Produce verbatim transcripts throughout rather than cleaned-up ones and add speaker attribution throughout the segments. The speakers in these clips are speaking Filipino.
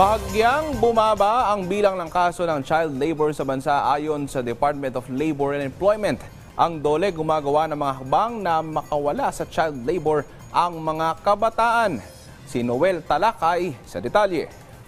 Speaker 1: Bahagyang bumaba ang bilang ng kaso ng child labor sa bansa ayon sa Department of Labor and Employment. Ang DOLE gumagawa ng mga hakbang na makawala sa child labor ang mga kabataan. Si Noel Talakay sa detalye.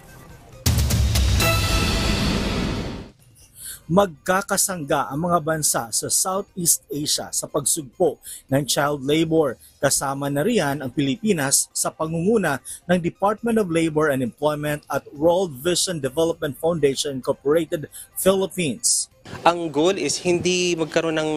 Speaker 2: Magkakasangga ang mga bansa sa Southeast Asia sa pagsugpo ng child labor. Kasama na riyan ang Pilipinas sa pangunguna ng Department of Labor and Employment at World Vision Development Foundation Incorporated Philippines.
Speaker 3: Ang goal is hindi magkaroon ng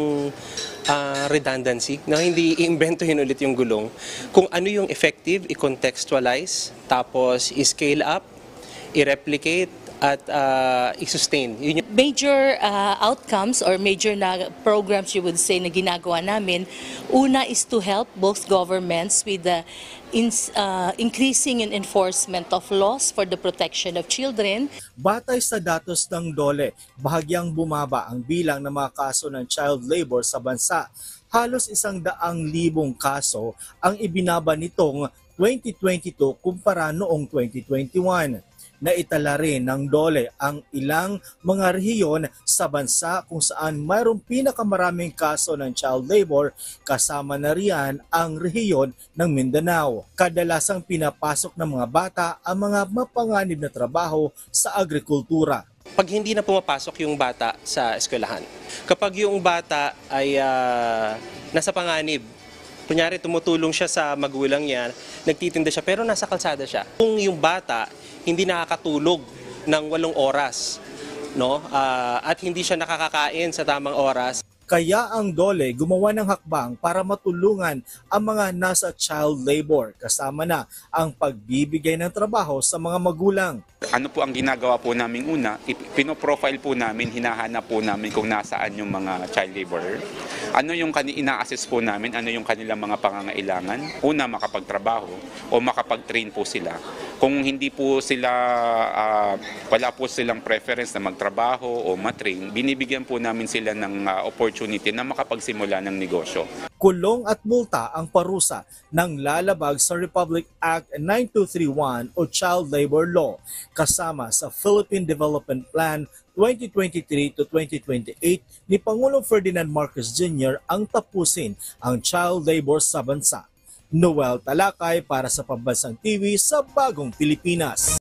Speaker 3: uh, redundancy, na hindi i-imbentohin ulit yung gulong. Kung ano yung effective, i-contextualize, tapos i-scale up, i-replicate, at uh, i-sustain. Yun yung...
Speaker 4: Major uh, outcomes or major na programs you would say na ginagawa namin, una is to help both governments with the in, uh, increasing in enforcement of laws for the protection of children.
Speaker 2: Batay sa datos ng DOLE, bahagyang bumaba ang bilang ng mga kaso ng child labor sa bansa. Halos isang daang libong kaso ang ibinaba nitong twenty twenty-two kumpara noong twenty twenty-one. Naitala rin ng DOLE ang ilang mga rehiyon sa bansa kung saan mayroong pinakamaraming kaso ng child labor, kasama na riyan ang rehiyon ng Mindanao. Kadalasang pinapasok ng mga bata ang mga mapanganib na trabaho sa agrikultura.
Speaker 3: Pag hindi na pumapasok yung bata sa eskwelahan, kapag yung bata ay uh, nasa panganib, kunyari tumutulong siya sa magulang niya, nagtitinda siya pero nasa kalsada siya. Kung yung bata hindi nakakatulog ng walong oras, no? Uh, at hindi siya nakakakain sa tamang oras.
Speaker 2: Kaya ang DOLE gumawa ng hakbang para matulungan ang mga nasa child labor, kasama na ang pagbibigay ng trabaho sa mga magulang.
Speaker 5: Ano po ang ginagawa po namin una? Pinoprofile po namin, hinahanap po namin kung nasaan yung mga child laborer. Ano yung ina-assess po namin, ano yung kanilang mga pangangailangan. Una, makapagtrabaho o makapag-train po sila. Kung hindi po sila, uh, wala po silang preference na magtrabaho o matrain, binibigyan po namin sila ng uh, opportunity na makapagsimula ng negosyo.
Speaker 2: Kulong at multa ang parusa ng lalabag sa Republic Act nine two three one o Child Labor Law, kasama sa Philippine Development Plan twenty twenty-three to twenty twenty-eight ni Pangulong Ferdinand Marcos Junior ang tapusin ang child labor sa bansa. Noel Talakay para sa Pambansang T V sa Bagong Pilipinas.